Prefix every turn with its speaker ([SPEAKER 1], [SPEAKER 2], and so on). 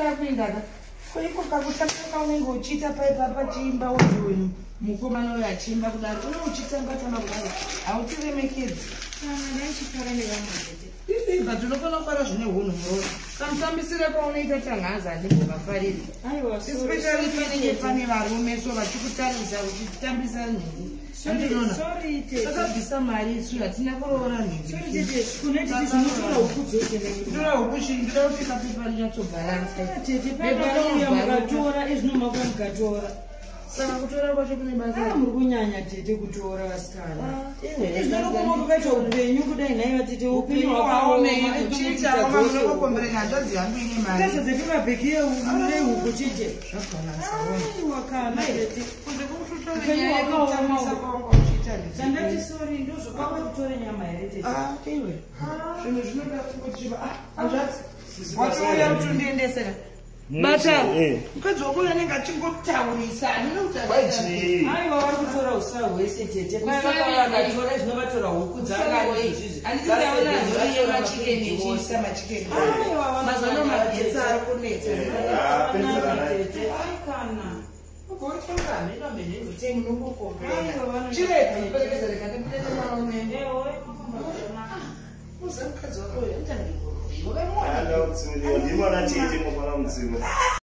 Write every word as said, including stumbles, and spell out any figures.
[SPEAKER 1] Kaya kuindaka. Kuliko kakutaka unenge uchita paipa pachimba wenu. Mukomana uyo achimba kudaro. Uno uchita mbatama kudaro. Autiremekezi.
[SPEAKER 2] Kana ndachifara nevamwe.
[SPEAKER 1] Iba tunofana kufara zvine hunhu murori. Kamutambisire paunoita tanhaza ndipo vafariri.
[SPEAKER 2] Aiwa,
[SPEAKER 1] especially panenge pane varume so vachikutarisa uchitambisa nhumbi.
[SPEAKER 2] Sorry, Tete.
[SPEAKER 1] Takabvisa mari isu hatina kuroora nhumbi.
[SPEAKER 2] Sorry, Tete. Kuneti zvinotora huku dzose nenyu.
[SPEAKER 1] Ndora huku chii ndoda kuti kapepa rinyatsobhalansa.
[SPEAKER 2] Tete, paipa mukatora izvinomaka mukatora.
[SPEAKER 1] Saka kutora kwacho kune basa.
[SPEAKER 2] Ah, muri kunyanya Tete kutora vasikana. Izvinokoma kukaita upenyu kudai nhaiva Tete upenyu hwakaoma.
[SPEAKER 1] Chiita munokombereka hanzvadzi yangu ine mari.
[SPEAKER 2] Pesa dzepimabheki yehuku chite.
[SPEAKER 1] Zvakona saona.
[SPEAKER 2] Aiwa kana Tete.
[SPEAKER 1] Kunze kwekutotora nyaya yekutambisa kwangu uchiita ndizvo.
[SPEAKER 2] Chandati sorry ndozvakava kutore nyama here Tete.
[SPEAKER 1] Ah, iwe. Zvinhu zvinoda kungochiva. Ah, hanzvadzi. Watouya kuti undiendesera. Bata, mukadzi wako anenge achingotaurisa
[SPEAKER 2] aiwa vari kutora usa hwese Tete vakatora zvinovatora huku
[SPEAKER 1] dzakamazono magetsi ari kunetsa
[SPEAKER 2] aikana
[SPEAKER 1] mukadzi wako